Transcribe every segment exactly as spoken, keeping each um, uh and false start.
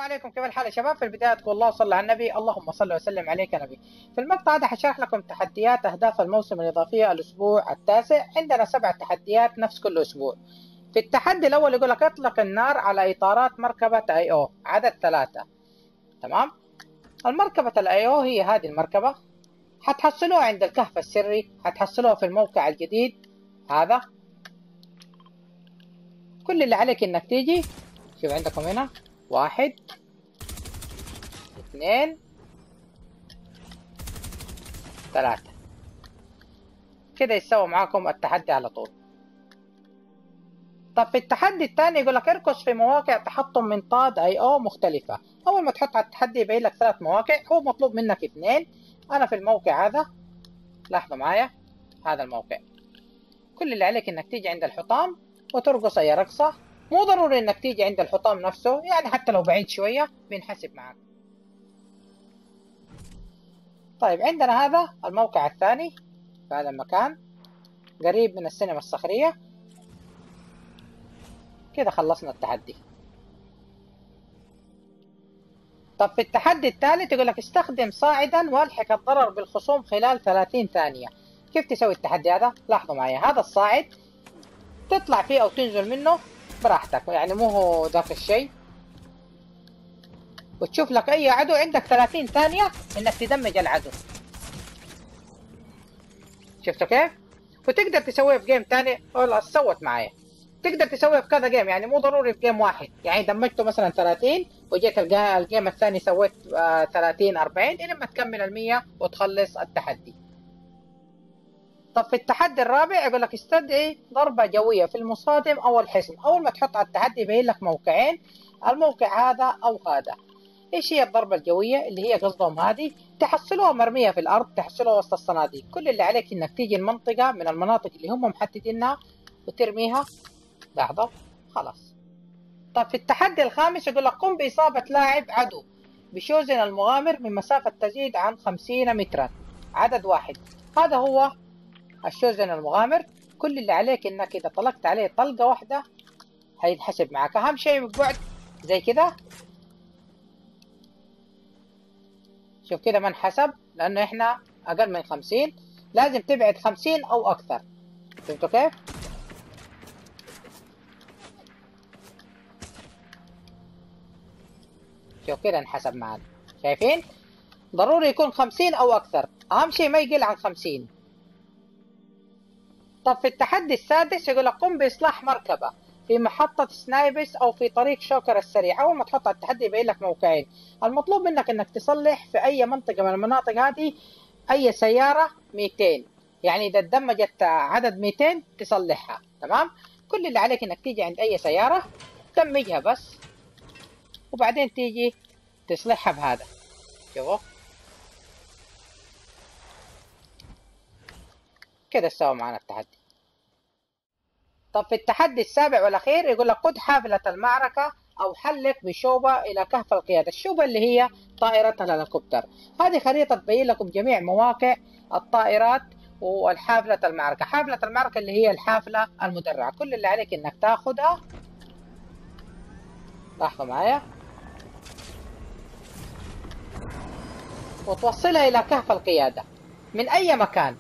عليكم، كيف الحال يا شباب؟ في البداية تقول الله صلى على النبي، اللهم صل وسلم عليك يا نبي. في المقطع هذا حشرح لكم تحديات أهداف الموسم الإضافية الأسبوع التاسع. عندنا سبع تحديات نفس كل أسبوع. في التحدي الأول يقول لك اطلق النار على إطارات مركبة اي او، عدد ثلاثة. تمام؟ المركبة الاي او هي هذه المركبة، حتحصلوها عند الكهف السري، حتحصلوها في الموقع الجديد هذا. كل اللي عليك انك تيجي، شوف عندكم هنا واحد اثنين ثلاثة، كده يسوي معاكم التحدي على طول. طب في التحدي الثاني يقول لك اركز في مواقع تحطم منطاد اي او مختلفة. اول ما تحط على التحدي يبين لك ثلاث مواقع، هو مطلوب منك اثنين. انا في الموقع هذا، لاحظوا معايا هذا الموقع. كل اللي عليك انك تيجي عند الحطام وترقص اي رقصة. مو ضروري انك تيجي عند الحطام نفسه، يعني حتى لو بعيد شوية بينحسب معك. طيب عندنا هذا الموقع الثاني في هذا المكان، قريب من السينما الصخرية. كده خلصنا التحدي. طب في التحدي الثالث يقول لك استخدم صاعدا والحق الضرر بالخصوم خلال ثلاثين ثانية. كيف تسوي التحدي هذا؟ لاحظوا معي هذا الصاعد تطلع فيه او تنزل منه براحتك، يعني مو هو ذاك الشيء. وتشوف لك اي عدو، عندك ثلاثين ثانية انك تدمج العدو. شفتوا كيف؟ وتقدر تسويه في جيم ثاني. والله سوت معايا، تقدر تسويه في كذا جيم، يعني مو ضروري في جيم واحد. يعني دمجته مثلا ثلاثين وجيت الجيم الثاني سويت ثلاثين أربعين الى ما تكمل المية وتخلص التحدي. طب في التحدي الرابع يقول لك استدعي ضربة جوية في المصادم او الحصن. اول ما تحط على التحدي يبين لك موقعين، الموقع هذا او هذا. ايش هي الضربة الجوية؟ اللي هي قصدهم هذه، تحصلوها مرمية في الارض، تحصلوها وسط الصناديق. كل اللي عليك انك تيجي المنطقة من المناطق اللي هم محددينها وترميها. لحظة، خلاص. طب في التحدي الخامس يقول لك قم بإصابة لاعب عدو بشوزن المغامر من مسافة تزيد عن خمسين مترا، عدد واحد. هذا هو الشوزن المغامر. كل اللي عليك انك اذا طلقت عليه طلقة واحدة هيتحسب معك. اهم شيء ببعد زي كده. شوف كده ما انحسب لانه احنا اقل من خمسين، لازم تبعد خمسين او اكثر. فهمتوا كيف؟ شوف كده انحسب معنا، شايفين؟ ضروري يكون خمسين او اكثر، اهم شيء ما يقل عن خمسين. طب في التحدي السادس يقول لك قم باصلاح مركبة في محطة سنايبس او في طريق شوكر السريع. اول ما تحط على التحدي يبين لك موقعين، المطلوب منك انك تصلح في اي منطقة من المناطق هذه اي سيارة مئتين، يعني اذا تدمجت عدد مئتين تصلحها. تمام؟ كل اللي عليك انك تيجي عند اي سيارة تدمجها بس، وبعدين تيجي تصلحها بهذا. شوفوا كده سوى معنا التحدي. طب في التحدي السابع والأخير يقول لك قد حافلة المعركة أو حلق بشوبة إلى كهف القيادة. الشوبة اللي هي طائرة الهليكوبتر. هذه خريطة تبين لكم جميع مواقع الطائرات والحافلة المعركة. حافلة المعركة اللي هي الحافلة المدرعة. كل اللي عليك إنك تاخدها، لاحظوا معايا، وتوصلها إلى كهف القيادة من أي مكان.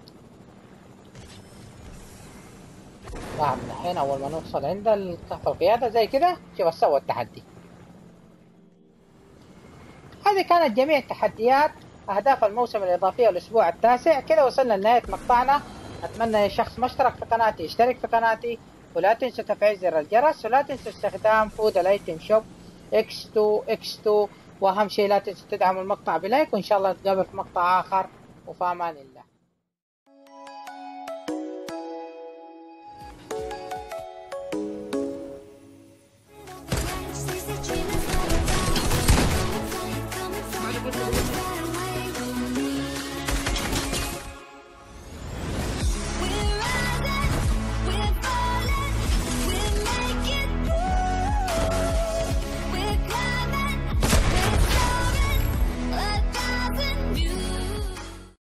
واحد الحين اول ما نوصل عند كهف القيادة زي كده، شوف سوى التحدي. هذه كانت جميع تحديات اهداف الموسم الاضافية الاسبوع التاسع. كده وصلنا لنهاية مقطعنا. اتمنى اي شخص ما اشترك في قناتي يشترك في قناتي، ولا تنسوا تفعيل زر الجرس، ولا تنسوا استخدام كود الايتم شوب إكس تو إكس تو. واهم شيء لا تنسوا تدعموا المقطع بلايك، وان شاء الله نتقابل في مقطع اخر، وفي امان الله.